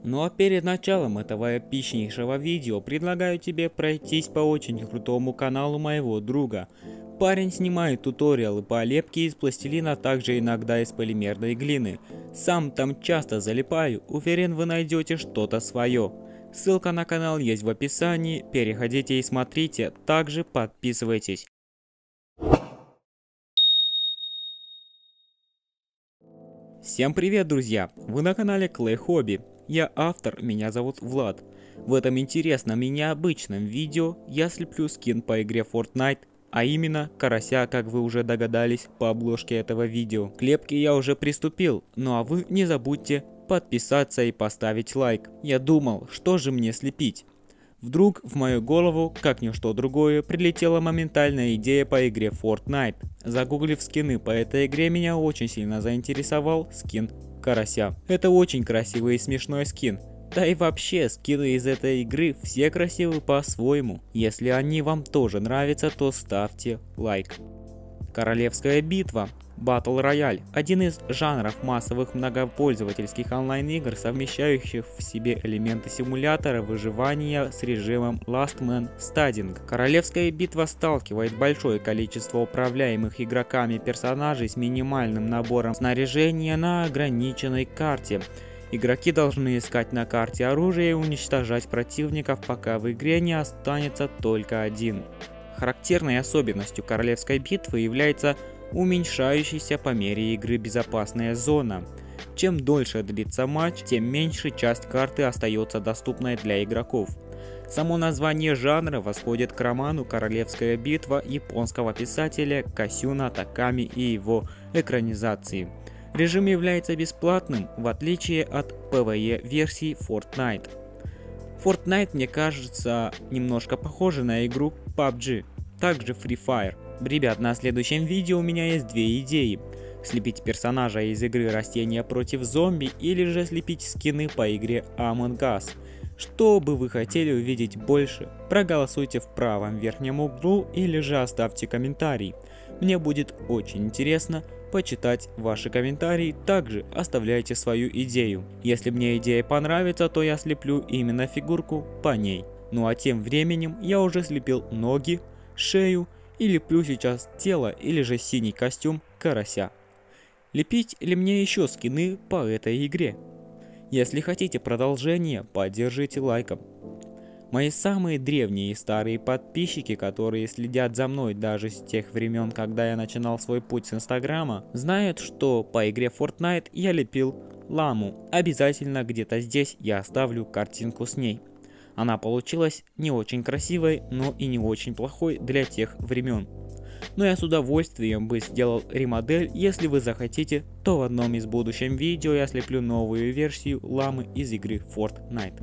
Ну а перед началом этого эпичнейшего видео предлагаю тебе пройтись по очень крутому каналу моего друга. Парень снимает туториалы по лепке из пластилина, а также иногда из полимерной глины. Сам там часто залипаю, уверен, вы найдете что-то свое. Ссылка на канал есть в описании, переходите и смотрите, также подписывайтесь. Всем привет, друзья! Вы на канале Clay Hobby. Я автор, меня зовут Влад. В этом интересном и необычном видео я слеплю скин по игре Fortnite, а именно карася, как вы уже догадались по обложке этого видео. К лепке я уже приступил, ну а вы не забудьте подписаться и поставить лайк. Я думал, что же мне слепить. Вдруг в мою голову, как ничто другое, прилетела моментальная идея по игре Fortnite. Загуглив скины по этой игре, меня очень сильно заинтересовал скин карася. Это очень красивый и смешной скин. Да и вообще, скины из этой игры все красивы по-своему. Если они вам тоже нравятся, то ставьте лайк. Королевская битва. Battle Royale – один из жанров массовых многопользовательских онлайн-игр, совмещающих в себе элементы симулятора выживания с режимом Last Man Standing. Королевская битва сталкивает большое количество управляемых игроками персонажей с минимальным набором снаряжения на ограниченной карте. Игроки должны искать на карте оружие и уничтожать противников, пока в игре не останется только один. Характерной особенностью королевской битвы является уменьшающаяся по мере игры безопасная зона. Чем дольше длится матч, тем меньше часть карты остается доступной для игроков. Само название жанра восходит к роману «Королевская битва» японского писателя Касюна Таками и его экранизации. Режим является бесплатным, в отличие от PvE-версии Fortnite. Fortnite, мне кажется, немножко похожа на игру PUBG, также Free Fire. Ребят, на следующем видео у меня есть две идеи. Слепить персонажа из игры Растения против зомби или же слепить скины по игре Among Us. Что бы вы хотели увидеть больше? Проголосуйте в правом верхнем углу или же оставьте комментарий. Мне будет очень интересно почитать ваши комментарии, также оставляйте свою идею. Если мне идея понравится, то я слеплю именно фигурку по ней. Ну а тем временем я уже слепил ноги, шею и леплю сейчас тело или же синий костюм карася. Лепить ли мне еще скины по этой игре? Если хотите продолжение, поддержите лайком. Мои самые древние и старые подписчики, которые следят за мной даже с тех времен, когда я начинал свой путь с Инстаграма, знают, что по игре Fortnite я лепил ламу. Обязательно где-то здесь я оставлю картинку с ней. Она получилась не очень красивой, но и не очень плохой для тех времен. Но я с удовольствием бы сделал ремодель, если вы захотите, то в одном из будущих видео я слеплю новую версию ламы из игры Fortnite.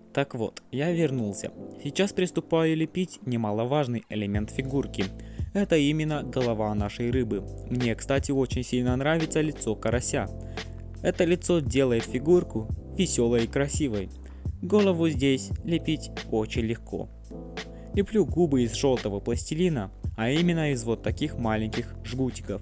Так вот, я вернулся. Сейчас приступаю лепить немаловажный элемент фигурки. Это именно голова нашей рыбы. Мне, кстати, очень сильно нравится лицо карася. Это лицо делает фигурку веселой и красивой. Голову здесь лепить очень легко. Леплю губы из желтого пластилина, а именно из вот таких маленьких жгутиков.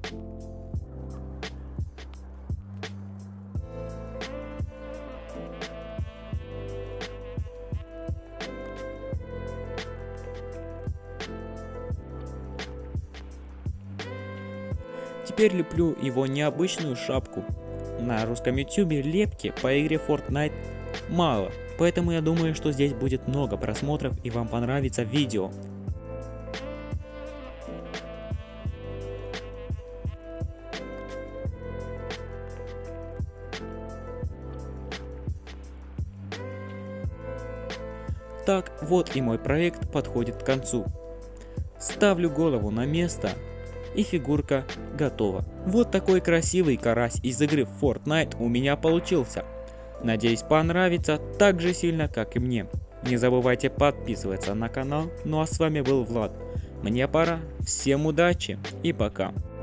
Теперь леплю его необычную шапку. На русском ютубе лепки по игре Fortnite мало, поэтому я думаю, что здесь будет много просмотров и вам понравится видео. Так, вот и мой проект подходит к концу. Ставлю голову на место, и фигурка готова. Вот такой красивый карась из игры Fortnite у меня получился. Надеюсь, понравится так же сильно, как и мне. Не забывайте подписываться на канал. Ну а с вами был Влад. Мне пора. Всем удачи и пока.